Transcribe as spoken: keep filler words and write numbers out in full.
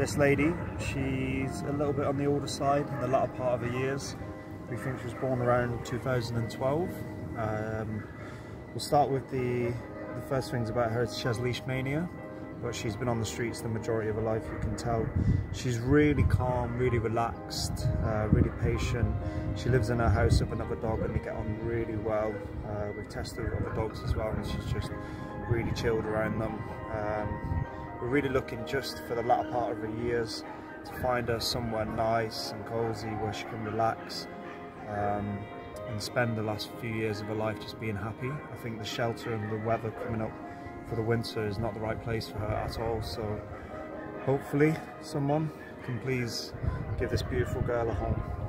this lady, she's a little bit on the older side in the latter part of her years. We think she was born around two thousand twelve. Um, we'll start with the, the first things about her. She has leash mania, but she's been on the streets the majority of her life, you can tell. She's really calm, really relaxed, uh, really patient. She lives in her house with another dog and they get on really well. Uh, we've tested with other dogs as well and she's just really chilled around them. Um, we're really looking just for the latter part of her years to find her somewhere nice and cozy where she can relax um, and spend the last few years of her life just being happy. I think the shelter and the weather coming up for the winter is not the right place for her at all, so hopefully someone can please give this beautiful girl a home.